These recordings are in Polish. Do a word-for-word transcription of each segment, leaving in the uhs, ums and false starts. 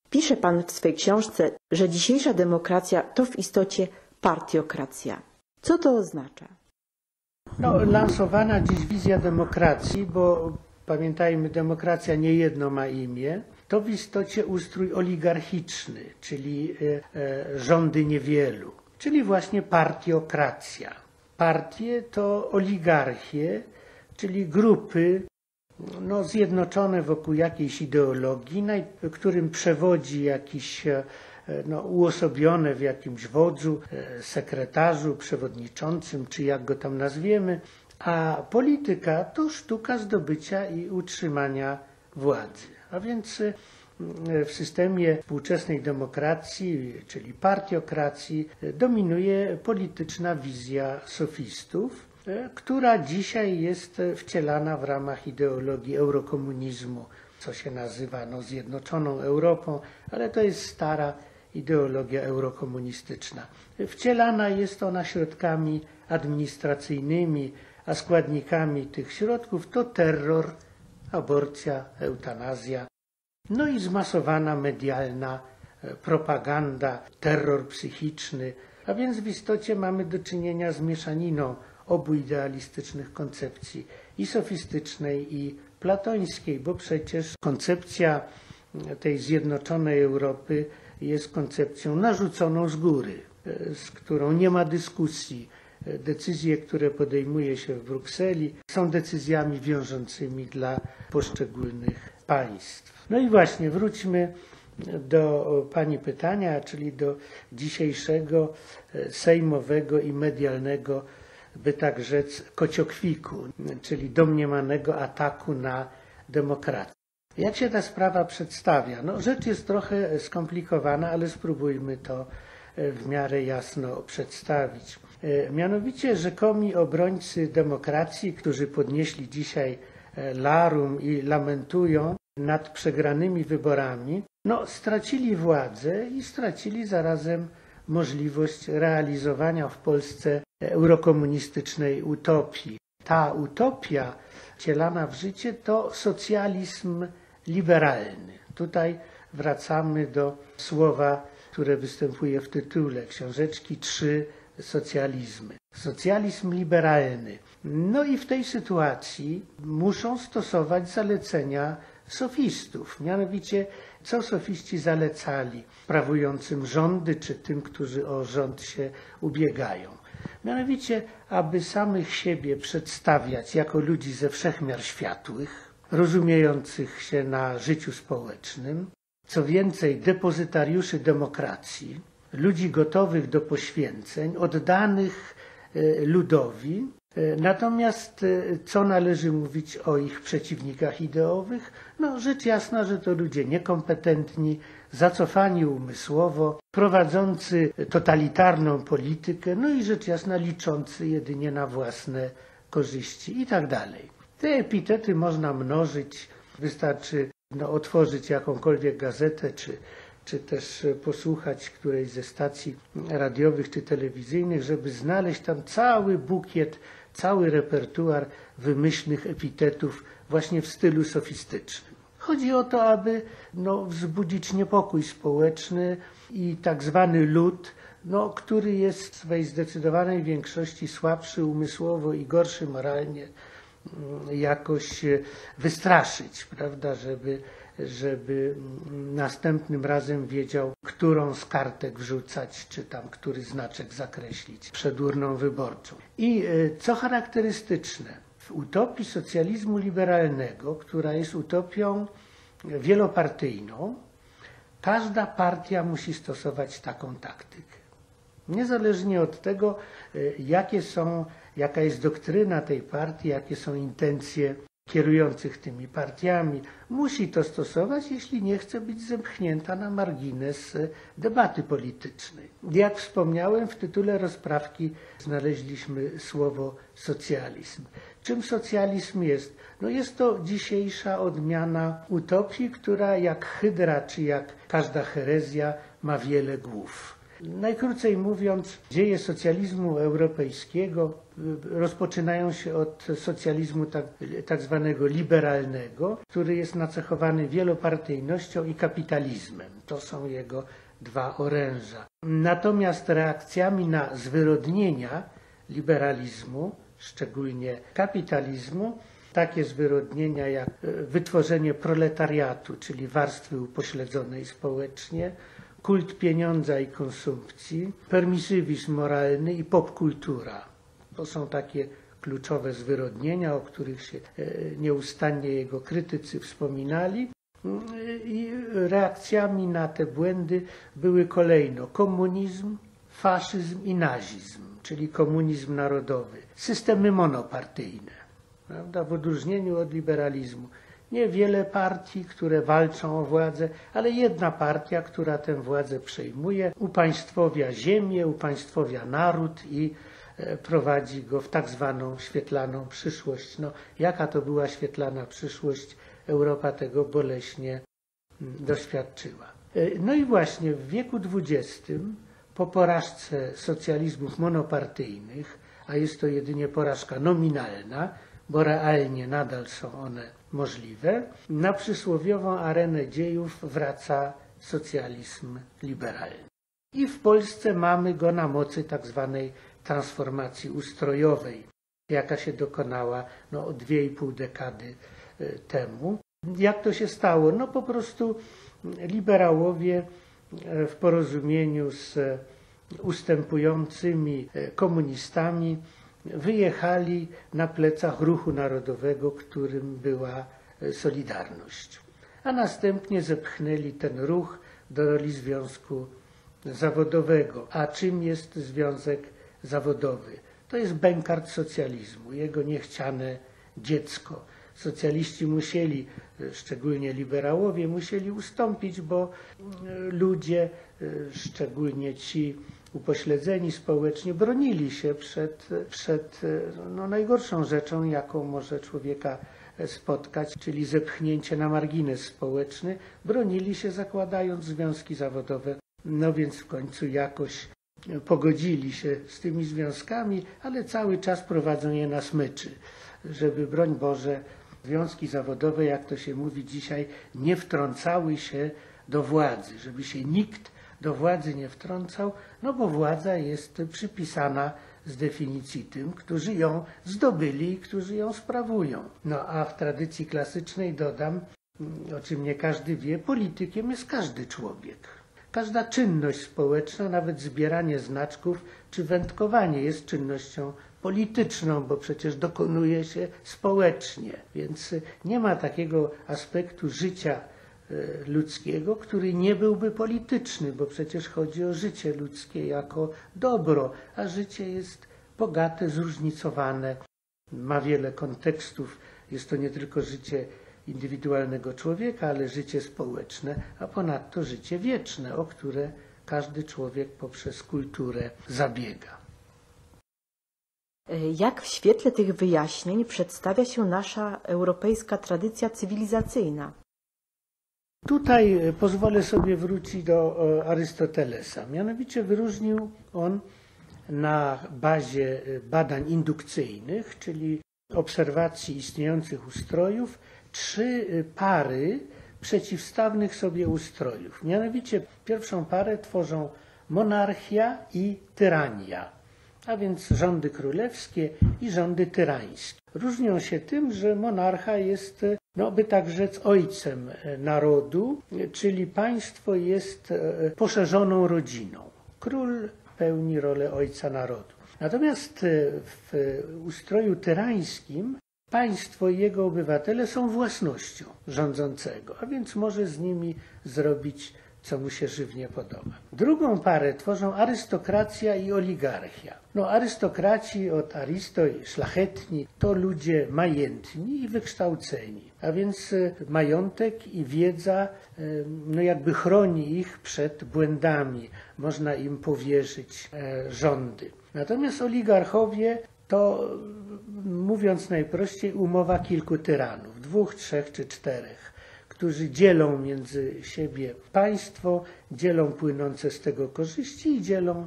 Pisze pan w swej książce, że dzisiejsza demokracja to w istocie partiokracja. Co to oznacza? No, lansowana dziś wizja demokracji, bo pamiętajmy, demokracja nie jedno ma imię, to w istocie ustrój oligarchiczny, czyli e, rządy niewielu, czyli właśnie partiokracja. Partie to oligarchie, czyli grupy no, zjednoczone wokół jakiejś ideologii, którym przewodzi jakiś no, uosobione w jakimś wodzu, sekretarzu, przewodniczącym, czy jak go tam nazwiemy, a polityka to sztuka zdobycia i utrzymania władzy. A więc w systemie współczesnej demokracji, czyli partiokracji, dominuje polityczna wizja sofistów, która dzisiaj jest wcielana w ramach ideologii eurokomunizmu, co się nazywa no, Zjednoczoną Europą, ale to jest stara ideologia eurokomunistyczna. Wcielana jest ona środkami administracyjnymi, a składnikami tych środków to terror, aborcja, eutanazja, no i zmasowana medialna propaganda, terror psychiczny, a więc w istocie mamy do czynienia z mieszaniną obu idealistycznych koncepcji, i sofistycznej, i platońskiej, bo przecież koncepcja tej zjednoczonej Europy jest koncepcją narzuconą z góry, z którą nie ma dyskusji. Decyzje, które podejmuje się w Brukseli, są decyzjami wiążącymi dla poszczególnych państw. No i właśnie wróćmy do pani pytania, czyli do dzisiejszego sejmowego i medialnego, by tak rzec, kociokwiku, czyli domniemanego ataku na demokrację. Jak się ta sprawa przedstawia? No, rzecz jest trochę skomplikowana, ale spróbujmy to w miarę jasno przedstawić. Mianowicie rzekomi obrońcy demokracji, którzy podnieśli dzisiaj larum i lamentują nad przegranymi wyborami, no, stracili władzę i stracili zarazem możliwość realizowania w Polsce eurokomunistycznej utopii. Ta utopia wcielana w życie to socjalizm liberalny. Tutaj wracamy do słowa, które występuje w tytule książeczki Trzy socjalizmy. Socjalizm liberalny. No i w tej sytuacji muszą stosować zalecenia sofistów. Mianowicie, co sofiści zalecali sprawującym rządy, czy tym, którzy o rząd się ubiegają? Mianowicie, aby samych siebie przedstawiać jako ludzi ze wszechmiar światłych, rozumiejących się na życiu społecznym, co więcej, depozytariuszy demokracji, ludzi gotowych do poświęceń, oddanych ludowi. Natomiast co należy mówić o ich przeciwnikach ideowych? No rzecz jasna, że to ludzie niekompetentni, zacofani umysłowo, prowadzący totalitarną politykę, no i rzecz jasna liczący jedynie na własne korzyści i tak dalej. Te epitety można mnożyć, wystarczy no, otworzyć jakąkolwiek gazetę, czy, czy też posłuchać którejś ze stacji radiowych czy telewizyjnych, żeby znaleźć tam cały bukiet, cały repertuar wymyślnych epitetów właśnie w stylu sofistycznym. Chodzi o to, aby no, wzbudzić niepokój społeczny i tak zwany lud, no, który jest w swej zdecydowanej większości słabszy umysłowo i gorszy moralnie, jakoś wystraszyć, prawda, żeby, żeby następnym razem wiedział, którą z kartek wrzucać, czy tam który znaczek zakreślić przed urną wyborczą. I co charakterystyczne, w utopii socjalizmu liberalnego, która jest utopią wielopartyjną, każda partia musi stosować taką taktykę. Niezależnie od tego, jakie są, jaka jest doktryna tej partii, jakie są intencje kierujących tymi partiami, musi to stosować, jeśli nie chce być zepchnięta na margines debaty politycznej. Jak wspomniałem, w tytule rozprawki znaleźliśmy słowo socjalizm. Czym socjalizm jest? No jest to dzisiejsza odmiana utopii, która jak hydra czy jak każda herezja ma wiele głów. Najkrócej mówiąc, dzieje socjalizmu europejskiego rozpoczynają się od socjalizmu tak, tak zwanego liberalnego, który jest nacechowany wielopartyjnością i kapitalizmem. To są jego dwa oręża. Natomiast reakcjami na zwyrodnienia liberalizmu, szczególnie kapitalizmu, takie zwyrodnienia jak wytworzenie proletariatu, czyli warstwy upośledzonej społecznie, kult pieniądza i konsumpcji, permisywizm moralny i popkultura. To są takie kluczowe zwyrodnienia, o których się nieustannie jego krytycy wspominali. I reakcjami na te błędy były kolejno komunizm, faszyzm i nazizm, czyli komunizm narodowy, systemy monopartyjne, prawda, w odróżnieniu od liberalizmu. Niewiele partii, które walczą o władzę, ale jedna partia, która tę władzę przejmuje, upaństwowia ziemię, upaństwowia naród i prowadzi go w tak zwaną świetlaną przyszłość. No, jaka to była świetlana przyszłość, Europa tego boleśnie doświadczyła. No i właśnie w wieku dwudziestym, po porażce socjalizmów monopartyjnych, a jest to jedynie porażka nominalna, bo realnie nadal są one możliwe, na przysłowiową arenę dziejów wraca socjalizm liberalny. I w Polsce mamy go na mocy tak zwanej transformacji ustrojowej, jaka się dokonała no, o dwie i pół dekady temu. Jak to się stało? No po prostu liberałowie w porozumieniu z ustępującymi komunistami wyjechali na plecach ruchu narodowego, którym była Solidarność. A następnie zepchnęli ten ruch do roli związku zawodowego. A czym jest związek zawodowy? To jest bękart socjalizmu, jego niechciane dziecko. Socjaliści musieli, szczególnie liberałowie, musieli ustąpić, bo ludzie, szczególnie ci upośledzeni społecznie, bronili się przed, przed no, najgorszą rzeczą, jaką może człowieka spotkać, czyli zepchnięcie na margines społeczny. Bronili się, zakładając związki zawodowe. No więc w końcu jakoś pogodzili się z tymi związkami, ale cały czas prowadzą je na smyczy, żeby, broń Boże, związki zawodowe, jak to się mówi dzisiaj, nie wtrącały się do władzy, żeby się nikt do władzy nie wtrącał, no bo władza jest przypisana z definicji tym, którzy ją zdobyli i którzy ją sprawują. No a w tradycji klasycznej dodam, o czym nie każdy wie, politykiem jest każdy człowiek. Każda czynność społeczna, nawet zbieranie znaczków czy wędkowanie jest czynnością polityczną, bo przecież dokonuje się społecznie. Więc nie ma takiego aspektu życia ludzkiego, który nie byłby polityczny, bo przecież chodzi o życie ludzkie jako dobro, a życie jest bogate, zróżnicowane, ma wiele kontekstów. Jest to nie tylko życie indywidualnego człowieka, ale życie społeczne, a ponadto życie wieczne, o które każdy człowiek poprzez kulturę zabiega. Jak w świetle tych wyjaśnień przedstawia się nasza europejska tradycja cywilizacyjna? Tutaj pozwolę sobie wrócić do Arystotelesa. Mianowicie wyróżnił on na bazie badań indukcyjnych, czyli obserwacji istniejących ustrojów, trzy pary przeciwstawnych sobie ustrojów. Mianowicie pierwszą parę tworzą monarchia i tyrania, a więc rządy królewskie i rządy tyrańskie. Różnią się tym, że monarcha jest, no by tak rzec, ojcem narodu, czyli państwo jest poszerzoną rodziną. Król pełni rolę ojca narodu. Natomiast w ustroju tyrańskim państwo i jego obywatele są własnością rządzącego, a więc może z nimi zrobić, co mu się żywnie podoba. Drugą parę tworzą arystokracja i oligarchia. No, arystokraci od aristoi, szlachetni, to ludzie majętni i wykształceni, a więc majątek i wiedza no jakby chroni ich przed błędami. Można im powierzyć rządy. Natomiast oligarchowie to, mówiąc najprościej, umowa kilku tyranów, dwóch, trzech czy czterech, którzy dzielą między siebie państwo, dzielą płynące z tego korzyści i dzielą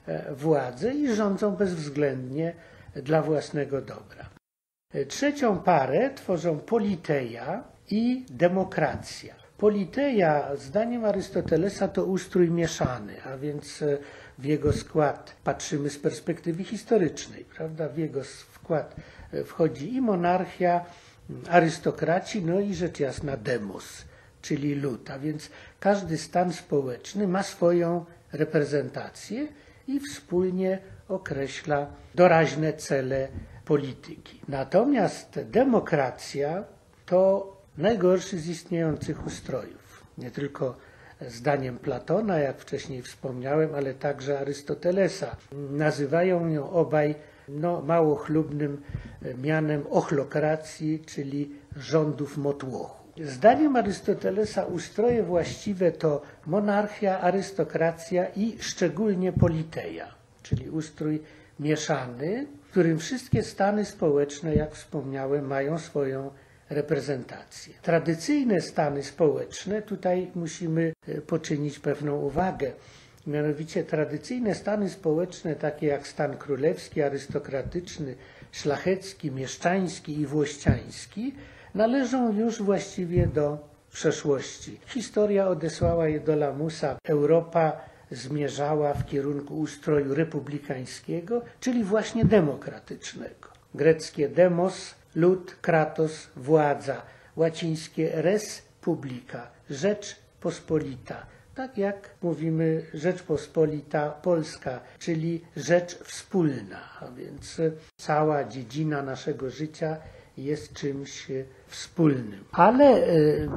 władzę i rządzą bezwzględnie dla własnego dobra. Trzecią parę tworzą politeia i demokracja. Politeia, zdaniem Arystotelesa, to ustrój mieszany, a więc w jego skład patrzymy z perspektywy historycznej, prawda? W jego skład wchodzi i monarchia, arystokraci, no i rzecz jasna demos, czyli lud, a więc każdy stan społeczny ma swoją reprezentację i wspólnie określa doraźne cele polityki. Natomiast demokracja to najgorszy z istniejących ustrojów. Nie tylko zdaniem Platona, jak wcześniej wspomniałem, ale także Arystotelesa. Nazywają ją obaj no, mało chlubnym mianem ochlokracji, czyli rządów motłochu. Zdaniem Arystotelesa ustroje właściwe to monarchia, arystokracja i szczególnie politeia, czyli ustrój mieszany, w którym wszystkie stany społeczne, jak wspomniałem, mają swoją reprezentację. Tradycyjne stany społeczne, tutaj musimy poczynić pewną uwagę, mianowicie tradycyjne stany społeczne, takie jak stan królewski, arystokratyczny, szlachecki, mieszczański i włościański, należą już właściwie do przeszłości. Historia odesłała je do lamusa. Europa zmierzała w kierunku ustroju republikańskiego, czyli właśnie demokratycznego. Greckie demos, lud, kratos, władza, łacińskie res publica, rzecz pospolita. Tak jak mówimy Rzeczpospolita Polska, czyli rzecz wspólna, a więc cała dziedzina naszego życia jest czymś wspólnym. Ale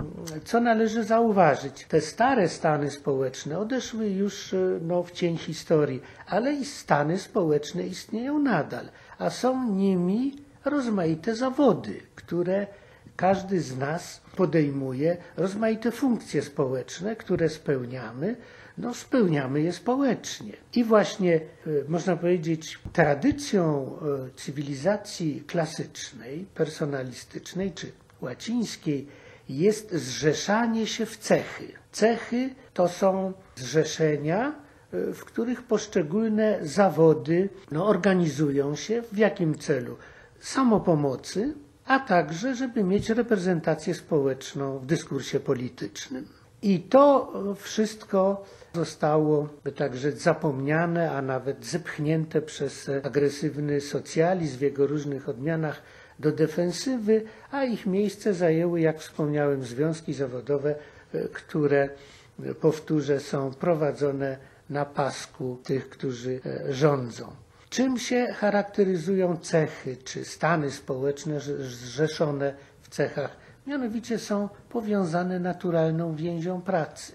co należy zauważyć, te stare stany społeczne odeszły już no, w cień historii, ale i stany społeczne istnieją nadal, a są nimi rozmaite zawody, które każdy z nas podejmuje, rozmaite funkcje społeczne, które spełniamy, no spełniamy je społecznie. I właśnie, można powiedzieć, tradycją cywilizacji klasycznej, personalistycznej czy łacińskiej jest zrzeszanie się w cechy. Cechy to są zrzeszenia, w których poszczególne zawody no, organizują się w jakim celu? Samopomocy, a także, żeby mieć reprezentację społeczną w dyskursie politycznym. I to wszystko zostało, by tak rzec, zapomniane, a nawet zepchnięte przez agresywny socjalizm w jego różnych odmianach do defensywy, a ich miejsce zajęły, jak wspomniałem, związki zawodowe, które, powtórzę, są prowadzone na pasku tych, którzy rządzą. Czym się charakteryzują cechy czy stany społeczne zrzeszone w cechach? Mianowicie są powiązane naturalną więzią pracy.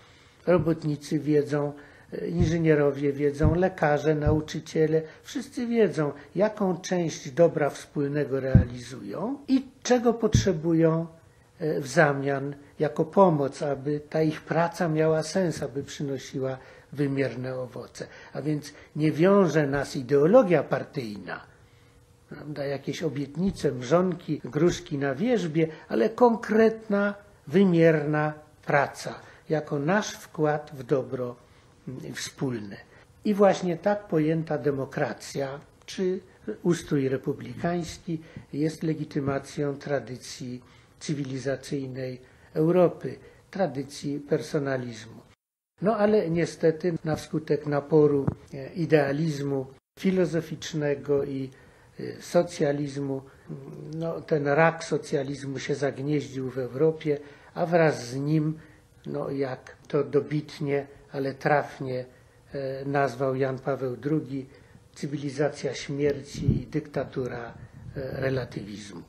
Robotnicy wiedzą, inżynierowie wiedzą, lekarze, nauczyciele, wszyscy wiedzą, jaką część dobra wspólnego realizują i czego potrzebują w zamian jako pomoc, aby ta ich praca miała sens, aby przynosiła wymierne owoce. A więc nie wiąże nas ideologia partyjna, prawda, jakieś obietnice, mrzonki, gruszki na wierzbie, ale konkretna, wymierna praca, jako nasz wkład w dobro wspólne. I właśnie tak pojęta demokracja, czy ustrój republikański jest legitymacją tradycji cywilizacyjnej Europy, tradycji personalizmu. No ale niestety na wskutek naporu idealizmu filozoficznego i socjalizmu, no, ten rak socjalizmu się zagnieździł w Europie, a wraz z nim, no, jak to dobitnie, ale trafnie e, nazwał Jan Paweł drugi, cywilizacja śmierci i dyktatura e, relatywizmu.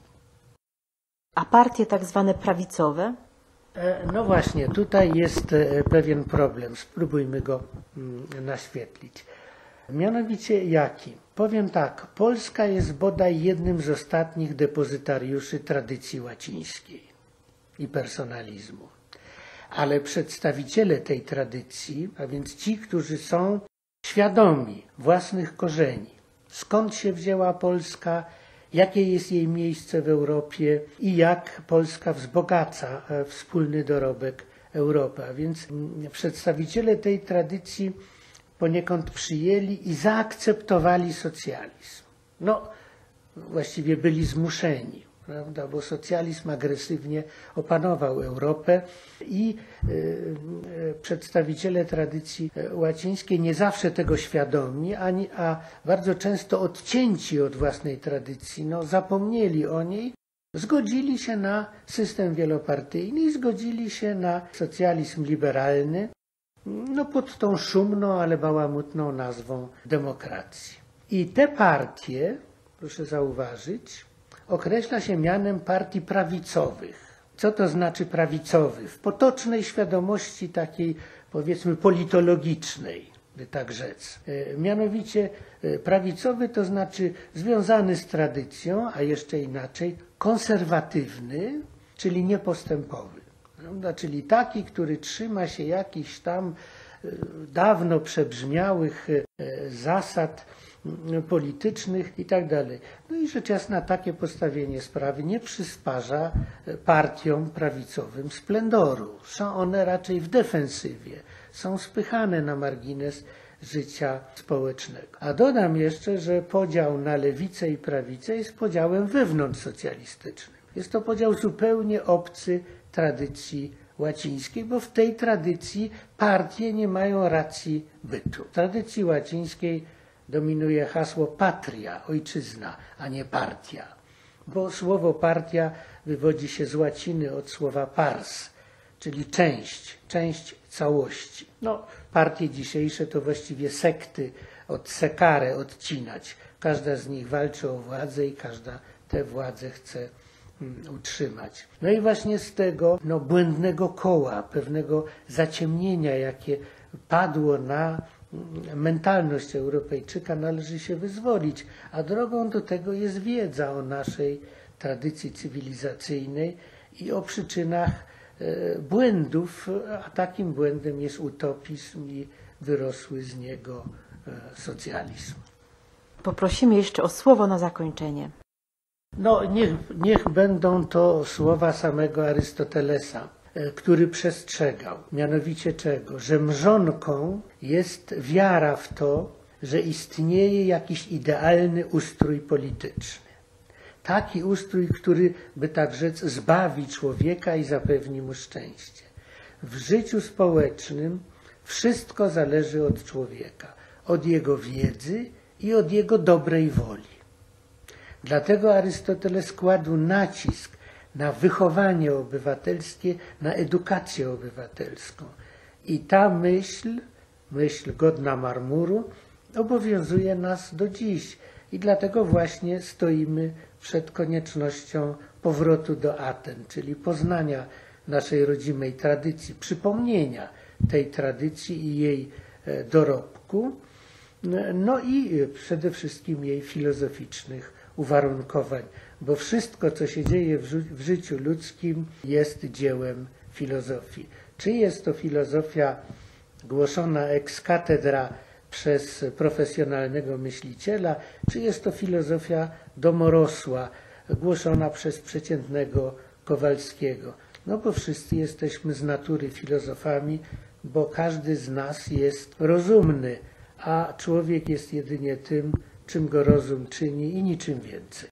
A partie tak zwane prawicowe? E, no właśnie, tutaj jest e, pewien problem. Spróbujmy go mm, naświetlić. Mianowicie jaki? Powiem tak, Polska jest bodaj jednym z ostatnich depozytariuszy tradycji łacińskiej i personalizmu. Ale przedstawiciele tej tradycji, a więc ci, którzy są świadomi własnych korzeni, skąd się wzięła Polska, jakie jest jej miejsce w Europie i jak Polska wzbogaca wspólny dorobek Europy. A więc przedstawiciele tej tradycji poniekąd przyjęli i zaakceptowali socjalizm. No, właściwie byli zmuszeni, prawda, bo socjalizm agresywnie opanował Europę i y, y, przedstawiciele tradycji łacińskiej nie zawsze tego świadomi, ani, a bardzo często odcięci od własnej tradycji, no, zapomnieli o niej, zgodzili się na system wielopartyjny i zgodzili się na socjalizm liberalny, no, pod tą szumną, ale bałamutną nazwą demokracji. I te partie, proszę zauważyć, określa się mianem partii prawicowych. Co to znaczy prawicowy? W potocznej świadomości takiej, powiedzmy, politologicznej, by tak rzec. Mianowicie prawicowy to znaczy związany z tradycją, a jeszcze inaczej konserwatywny, czyli niepostępowy. Prawda? Czyli taki, który trzyma się jakichś tam dawno przebrzmiałych zasad politycznych i tak dalej. No i rzecz jasna takie postawienie sprawy nie przysparza partiom prawicowym splendoru. Są one raczej w defensywie, są spychane na margines życia społecznego. A dodam jeszcze, że podział na lewicę i prawicę jest podziałem wewnątrzsocjalistycznym. Jest to podział zupełnie obcy tradycji łacińskiej, bo w tej tradycji partie nie mają racji bytu. W tradycji łacińskiej dominuje hasło patria, ojczyzna, a nie partia. Bo słowo partia wywodzi się z łaciny od słowa pars, czyli część, część całości. No, partie dzisiejsze to właściwie sekty, od secare odcinać. Każda z nich walczy o władzę i każda tę władzę chce utrzymać. No i właśnie z tego no, błędnego koła, pewnego zaciemnienia, jakie padło na mentalność Europejczyka, należy się wyzwolić, a drogą do tego jest wiedza o naszej tradycji cywilizacyjnej i o przyczynach e, błędów, a takim błędem jest utopizm i wyrosły z niego e, socjalizm. Poprosimy jeszcze o słowo na zakończenie. No, niech, niech będą to słowa samego Arystotelesa, który przestrzegał, mianowicie czego? Że mrzonką jest wiara w to, że istnieje jakiś idealny ustrój polityczny. Taki ustrój, który, by tak rzec, zbawi człowieka i zapewni mu szczęście. W życiu społecznym wszystko zależy od człowieka, od jego wiedzy i od jego dobrej woli. Dlatego Arystoteles kładł nacisk na wychowanie obywatelskie, na edukację obywatelską. I ta myśl, myśl godna marmuru, obowiązuje nas do dziś. I dlatego właśnie stoimy przed koniecznością powrotu do Aten, czyli poznania naszej rodzimej tradycji, przypomnienia tej tradycji i jej dorobku, no i przede wszystkim jej filozoficznych uwarunkowań, bo wszystko, co się dzieje w, w życiu ludzkim, jest dziełem filozofii. Czy jest to filozofia głoszona ex cathedra przez profesjonalnego myśliciela, czy jest to filozofia domorosła, głoszona przez przeciętnego Kowalskiego. No bo wszyscy jesteśmy z natury filozofami, bo każdy z nas jest rozumny, a człowiek jest jedynie tym, czym go rozum czyni i niczym więcej.